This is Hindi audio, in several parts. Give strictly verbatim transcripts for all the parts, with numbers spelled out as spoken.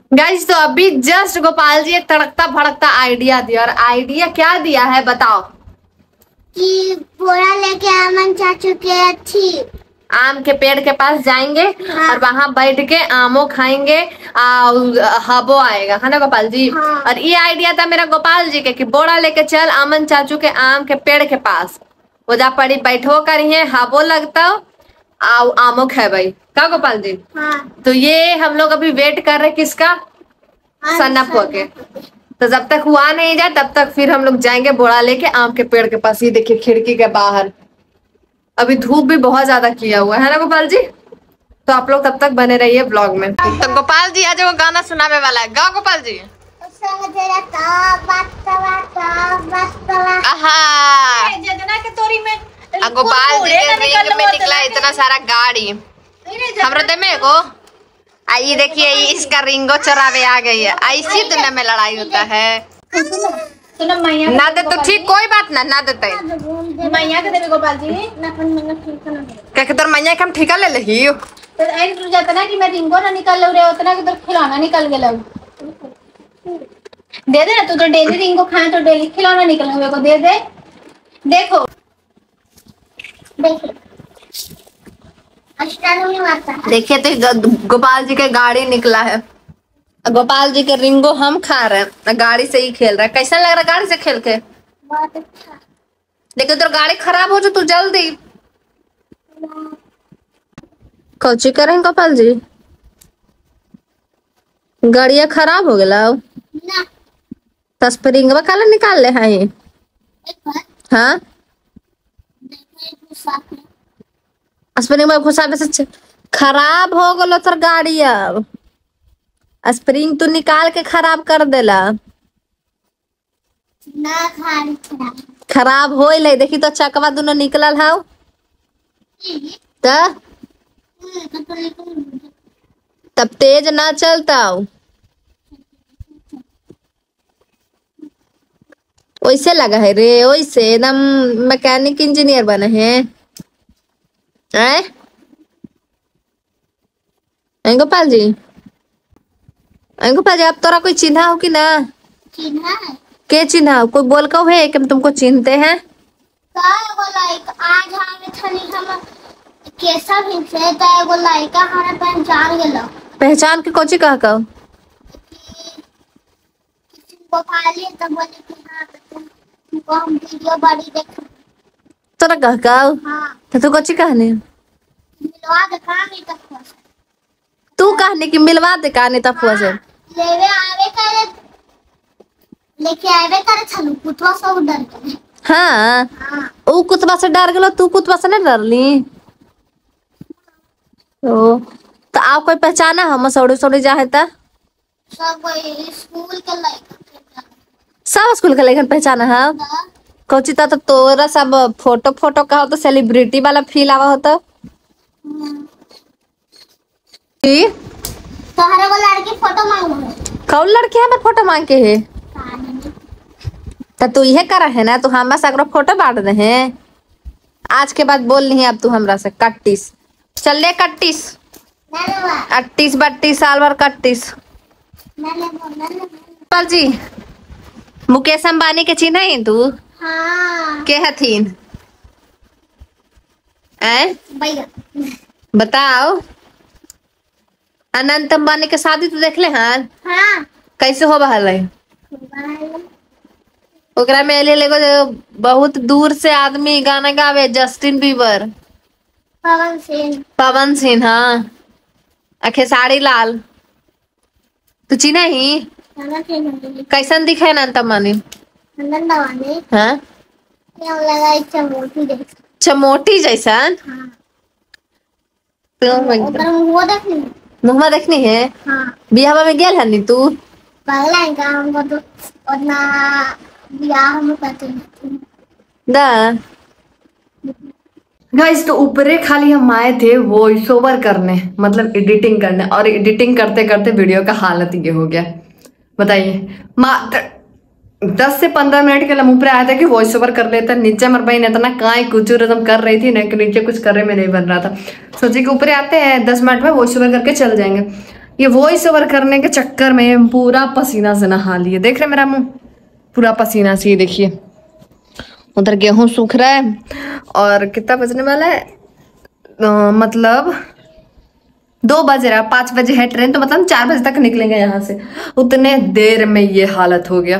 गाइस तो अभी जस्ट गोपाल जी एक तड़कता भड़कता आइडिया दिया, और आइडिया क्या दिया है बताओ? कि बोरा लेके अमन चाचू के अच्छी आम के पेड़ के पास जाएंगे। हाँ। और वहां बैठ के आमो खाएंगे, हबो आएगा, है ना गोपाल जी? हाँ। और ये आइडिया था मेरा गोपाल जी के कि बोरा लेके चल अमन चाचू के आम के पेड़ के पास, वो जा पड़ी बैठो करिए, हबो लगता आओ आमो खेबई का गोपाल जी? हाँ। तो ये हम लोग अभी वेट कर रहे किसका? सन्ना पुआ के। तो जब तक हुआ नहीं जाए तब तक फिर हम लोग जाएंगे बोरा लेके आम के पेड़ के पास। ये देखिए खिड़की के बाहर अभी धूप भी बहुत ज्यादा किया हुआ है ना गोपाल जी? तो आप लोग तब तक बने रहिए ब्लॉग में। तो गोपाल जी आज वो गाना सुनाने वाला है, गाओ गोपाल जी। गोपाल जी के रिंग में निकला इतना सारा गाड़ी, हमरा दे में को आई देखिए इसका रिंगो चरावे आ गई है। ऐसी दुनिया में लड़ाई होता है। ना दे तो ठीक, कोई बात ना, ना देते मैया के देवे गोपाल जी क्या के तोर मैया के हम ठिका ले लही तो ऐन रुक जाता ना कि मैं रिंगो ना निकाल लो रे, उतना के तो खिलौना निकल गेलो। दे दे ना, तू तो डेली रिंगो खाए तो डेली खिलौना निकल हुए को दे दे। देखो देखो देखिए तो गोपाल जी के गाड़ी निकला है। गोपाल जी के रिंगो हम खा रहे हैं, गाड़ी से ही खेल रहा है। कैसा लग रहा है गाड़ी से खेल के? बहुत अच्छा। लेकिन तो गाड़ी खराब हो जो तू जल्दी कौची करें गोपाल जी? गाड़िया खराब हो गया ना तो स्प्रिंगवा काला निकाल ले है। हाँ स्प्रिंग में घुसावे से खराब हो गलो तोर गाड़ी। अब स्प्रिंग तू निकाल के खराब कर देला ना। खराब खराब हो ले देखी तो चकवा दोनों निकलल है तो तब तेज ना चलता। वैसे लगा है रे, वैसे एकदम मैकेनिक इंजीनियर बने हैं गोपाल जी। गोपाल जी आप तोरा कोई चिन्हा हो कि ना? चिन्हा है के चिन्हा हो? कोई बोल को है कि हम तुमको चिन्हते हैं? आज हम केसा भी से तो एगो लड़का हमारे पहचान गेलो। पहचान के कोची कह कहो? गोपाली तो बोले कि हां तुमको हम वीडियो बड़ी देख तोरा कह कहो? हां तो तू कोची कहने? मिलवा दे कहानी तक तू कहने की मिलवा दे कहानी तक हुआ से लेवे आवे करे लेके आवे करे छलू कुतवा सब डर गए। हाँ हां ओ कुतवा से डर गेलो, तू कुतवा से नहीं डरली? ओ तो आप कोई पहचाना हम सौड़ी सौड़ी जाए था? सब स्कूल के लड़का सब स्कूल के लड़का पहचाना है। कोची तो तोरा सब फोटो फोटो का हो तो सेलिब्रिटी वाला फील आवा होता। की तोहरे वो लड़की फोटो मांगो कौन लड़की है मैं फोटो मांग के है? तो तू ये करा है ना, तू हमरा से अगर फोटो बांट दे हैं आज के बाद बोल नहीं अब तू हमरा से कट्टीस चल ले कट्टीस अट्टीस बत्तीस साल भर कट्टीस। गोपाल जी मुकेश अंबानी के चिन्ह है तू? हाँ के हथीन ऐ बताओ? अनंत अंबानी के शादी तो देख ले? हाँ हाँ कैसे हो बहल है? ओकरा में ले लेगो बहुत दूर से आदमी गाना गावे, जस्टिन बीबर, पवन सिंह पवन सिंह हाँ खेसारी लाल। तू चिन्ह ही? कैसन दिखे अनंत अंबानी? हाँ चमोटी जैसा। चमोटी जैसन? हाँ। तो मुहम्मा देखनी है? हाँ। बिहावा में गेल हनी तू? हमको तो उतना बियाह में पता नहीं दा गाइस। तो ऊपरे खाली हम आए थे वॉइस ओवर करने, मतलब एडिटिंग करने, और एडिटिंग करते करते वीडियो का हालत ये हो गया। बताइए मात्र दस से पंद्रह मिनट के लिए मुँह पर आया था कि वॉइस ओवर कर लेता। नीचे मर बहन इतना काई कुछ रदम कर रही थी ना कि नीचे कुछ करने में नहीं बन रहा था। सोचे कि ऊपर आते हैं दस मिनट में वॉइस ओवर करके चल जाएंगे। ये वॉइस ओवर करने के चक्कर में पूरा पसीना से नहा लिए। देख रहे मेरा मुंह पूरा पसीना से, ये देखिए। उधर गेहूं सूख रहा है और कितना बजने वाला है, आ, मतलब दो बज रहा है, पाँच बजे है ट्रेन, तो मतलब चार बजे तक निकलेंगे यहाँ से। उतने देर में ये हालत हो गया।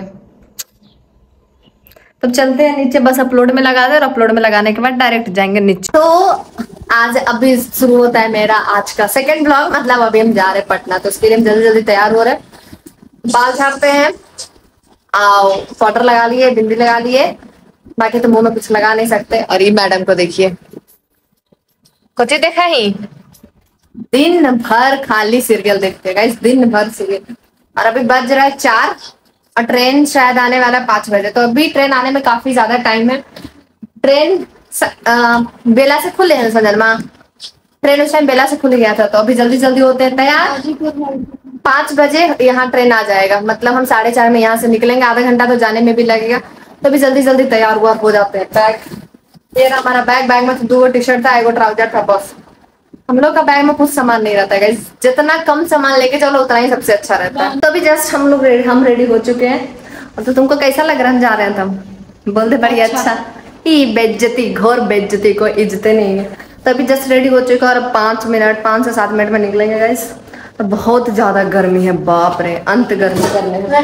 तब चलते हैं नीचे, बस अपलोड में लगा दे और अपलोड में लगाने के बाद डायरेक्ट जाएंगे नीचे। तो आज अभी शुरू होता है मेरा आज का सेकंड ब्लॉग, मतलब अभी हम जा रहे हैं पटना, तो उसके लिए हम जल्दी जल्दी तैयार हो रहे हैं। बाल झाड़ते हैं, आओ पाउडर लगा लिए, बिंदी लगा लिए, बाकी तो मुंह में कुछ लगा नहीं सकते। और ये मैडम को देखिए, कुछ देखा ही, दिन भर खाली सीरियल देखते हैं, दिन भर सीरियल। और अभी बज रहा है चार और ट्रेन शायद आने वाला है पांच बजे, तो अभी ट्रेन आने में काफी ज्यादा टाइम है। ट्रेन आ, बेला से खुले हैं सजनमा, ट्रेन उस टाइम बेला से खुल गया था, तो अभी जल्दी जल्दी होते हैं तैयार। पांच बजे यहाँ ट्रेन आ जाएगा, मतलब हम साढ़े चार में यहाँ से निकलेंगे, आधा घंटा तो जाने में भी लगेगा, तो अभी जल्दी जल्दी तैयार हुआ हो जाते हैं। बैग ये रहा हमारा बैग, बैग में तो दो टी-शर्ट था, एगो ट्राउजर था, बस। हम लोग का बैग में कुछ सामान नहीं रहता है, जितना कम सामान लेके चलो उतना ही सबसे अच्छा रहता है। तो अभी जस्ट हम लोग रेडी हम रेडी हो चुके हैं। और तो तुमको कैसा लग रहा है हम जा रहे हैं? तुम बोलते बड़ी अच्छा, ई बेइज्जती, घोर बेइज्जती, को इज्जते नहीं है। तो अभी जस्ट रेडी हो चुके हैं और पाँच मिनट पाँच से सात मिनट में निकलेंगे गाइस। और बहुत ज्यादा गर्मी है, बाप रे, अंत गर्मी करने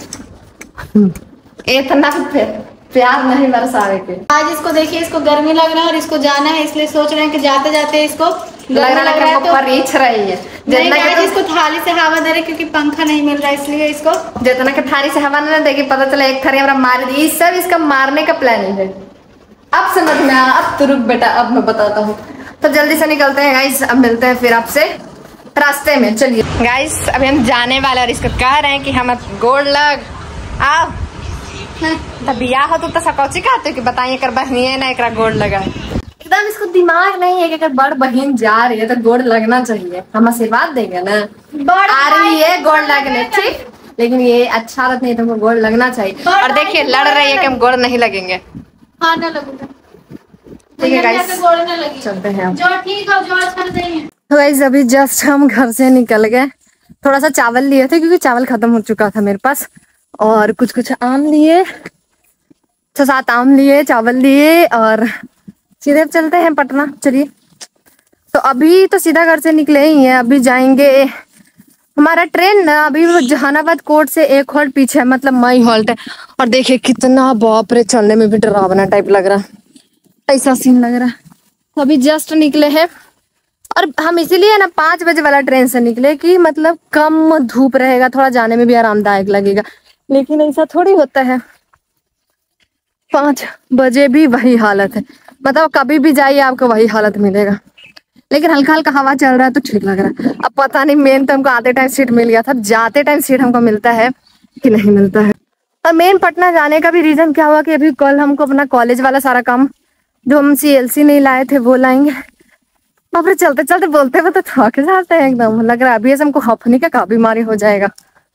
इतना प्यार नहीं बरसावे के। आज इसको देखिए, इसको गर्मी लग रहा है और इसको जाना है, इसलिए सोच रहे हैं कि जाते जाते इसको लग रहा लग रहा है तो रीछ रही है। जितना कि इसको थाली से हवा दे रहे, क्योंकि पंखा नहीं मिल रहा है, इसलिए इसको जितना कि थाली से हवा नहीं देगी, पता चला एक थाली हमारा मार दी। इस सब इसका मारने का प्लानिंग है। अब समझ में आया, अब तो रुक बेटा, अब मैं बताता हूँ। तो जल्दी से निकलते हैं गाइस, अब मिलते हैं फिर आपसे रास्ते में। चलिए गाइस, अभी हम जाने वाले और इसको कह रहे हैं कि हम गोड़ लग आओ। बिया हो तो सकौची कहते कि बताइए कर बहनी है ना, एक गोड़ लगा। एकदम इसको दिमाग नहीं है कि अगर बड़ बहन जा रही है तो गोड़ लगना चाहिए, हम आशीर्वाद देंगे ना। आ रही है गोड़ लगने, ठीक, लेकिन ये अच्छा रहता नहीं, तुमको गोड़ लगना चाहिए। और देखिए लड़ रही है कि हम गोड़ नहीं लगेंगे। हाँ ना लगूंगा, ठीक है गाइस, गोड़ ना लगी, चलते हैं। जो ठीक है, जो अच्छा नहीं है। तो गाइस अभी जस्ट हम घर से निकल गए, थोड़ा सा चावल लिए थे क्योंकि चावल खत्म हो चुका था मेरे पास, और कुछ कुछ आम लिए, छह सात आम लिए, चावल लिए, और सीधे चलते हैं पटना। चलिए, तो अभी तो सीधा घर से निकले ही हैं, अभी जाएंगे। हमारा ट्रेन ना अभी जहानाबाद कोर्ट से एक हॉल्ट पीछे है, मतलब मई हॉल्ट है। और देखिए कितना बाप रे, चलने में भी डरावना टाइप लग रहा है, ऐसा सीन लग रहा है। तो अभी जस्ट निकले हैं, और हम इसीलिए ना पाँच बजे वाला ट्रेन से निकले कि मतलब कम धूप रहेगा, थोड़ा जाने में भी आरामदायक लगेगा। लेकिन ऐसा थोड़ी होता है, पाँच बजे भी वही हालत है, मतलब कभी भी जाइए आपको वही हालत मिलेगा। लेकिन हल्का हल्का हवा चल रहा है तो ठीक लग रहा है। अब पता नहीं, मेन तो हमको आते टाइम सीट मिल गया था, जाते टाइम सीट हमको मिलता है कि नहीं मिलता है। और मेन पटना जाने का भी रीजन क्या हुआ कि अभी कल हमको अपना कॉलेज वाला सारा काम, जो हम सी एल सी नहीं लाए थे, वो लाएंगे। और चलते चलते बोलते हुए तो थक जाते हैं, एकदम लग रहा है अभी ऐसे हमको हफनी का का बीमारी हो जाएगा।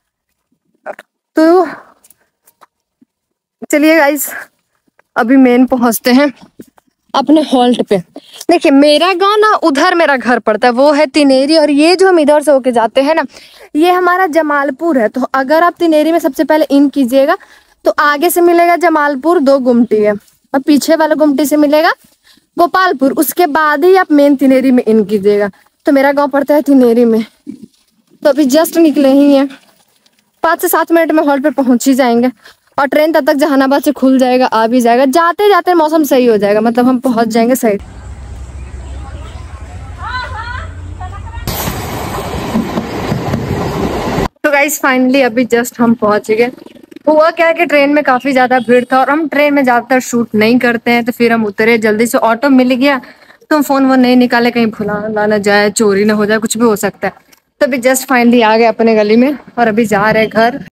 तो चलिए गाइस, अभी मेन पहुंचते हैं अपने हॉल्ट पे। देखिए मेरा गांव ना उधर मेरा घर पड़ता है, वो है तिनेरी, और ये जो हम इधर से होके जाते हैं ना, ये हमारा जमालपुर है। तो अगर आप तिनेरी में सबसे पहले इन कीजिएगा तो आगे से मिलेगा जमालपुर, दो गुमटी है, और पीछे वाला गुमटी से मिलेगा गोपालपुर, उसके बाद ही आप मेन तिनेरी में इन कीजिएगा। तो मेरा गांव पड़ता है तिनेरी में। तो अभी जस्ट निकले ही हैं, पाँच से सात मिनट में हॉल्ट पे पहुंच ही जाएंगे, और ट्रेन तब तक जहानाबाद से खुल जाएगा, आ भी जाएगा। जाते जाते मौसम सही हो जाएगा, मतलब हम पहुंच जाएंगे साइड। तो गाइस फाइनली अभी जस्ट हम पहुंच गए। हुआ क्या है कि ट्रेन में काफी ज्यादा भीड़ था, और हम ट्रेन में ज्यादातर शूट नहीं करते हैं, तो फिर हम उतरे जल्दी से, ऑटो मिल गया तो हम फोन वोन नहीं निकाले, कहीं भुला ना जाए, चोरी ना हो जाए, कुछ भी हो सकता है। तो अभी जस्ट फाइनली आ गए अपने गली में, और अभी जा रहे घर।